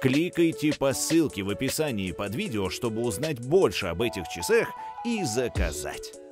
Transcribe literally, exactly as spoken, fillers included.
Кликайте по ссылке в описании под видео, чтобы узнать больше об этих часах и заказать.